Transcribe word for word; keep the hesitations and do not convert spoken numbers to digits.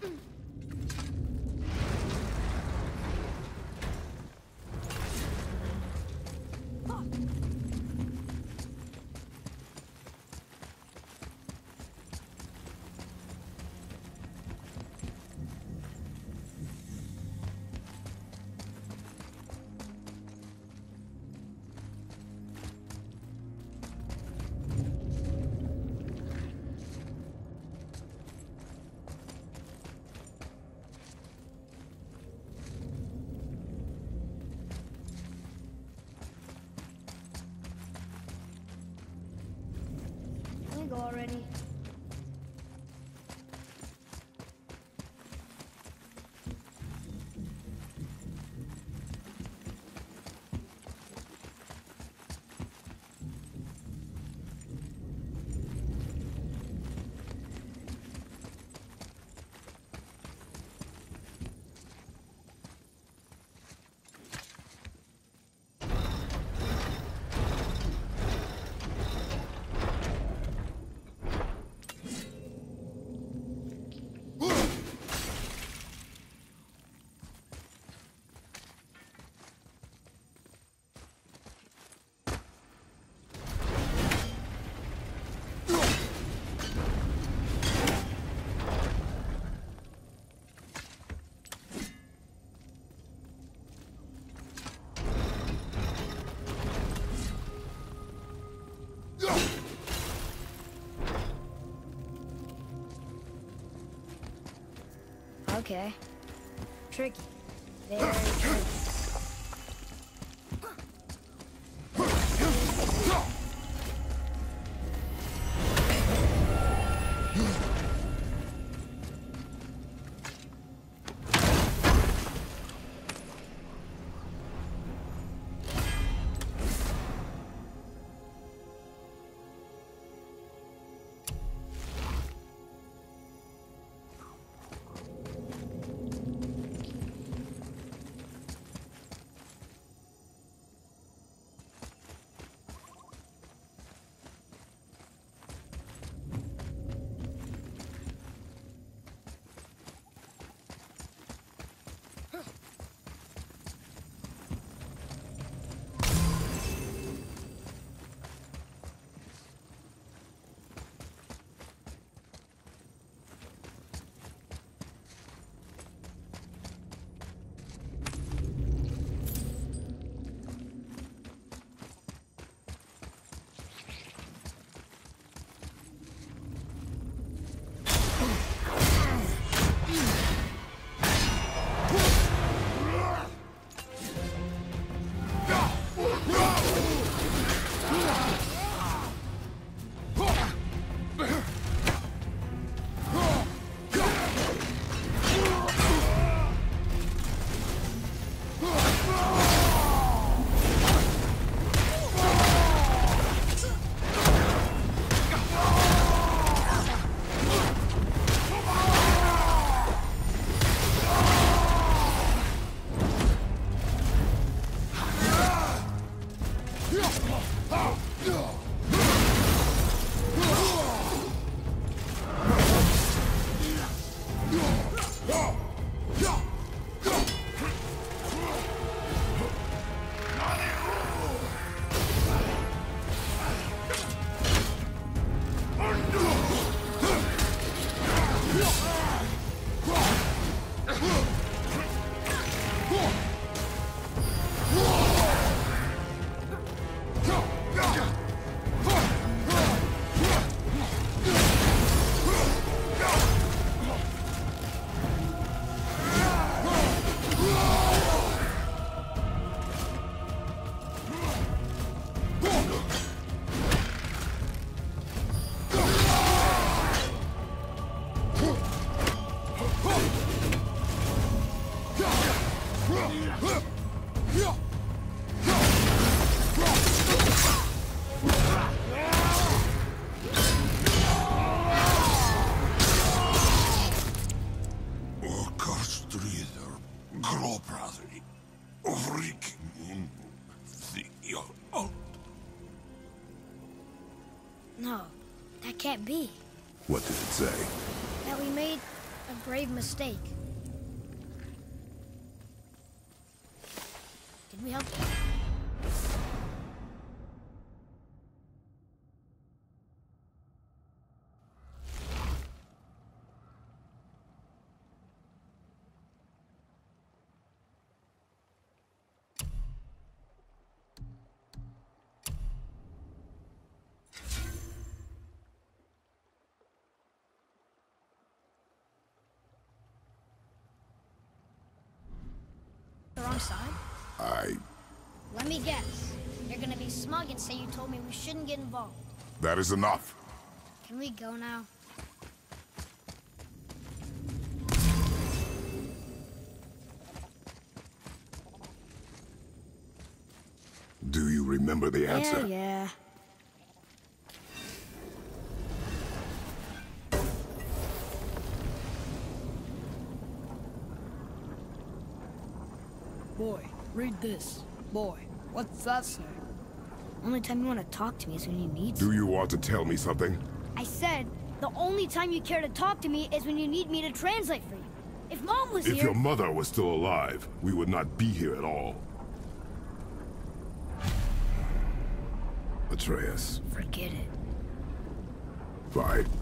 Go already. Okay. Tricky. Very tricky. No, that can't be. What did it say? That we made a grave mistake. Did we help you? The wrong side? I... Let me guess. You're gonna be smug and say you told me we shouldn't get involved. That is enough. Can we go now? Do you remember the answer? Yeah, yeah. Boy, read this. Boy, what's that say? Only time you want to talk to me is when you need Do you want to tell me something? I said, the only time you care to talk to me is when you need me to translate for you. If Mom was If here... your mother was still alive, we would not be here at all. Atreus. Forget it. Fine.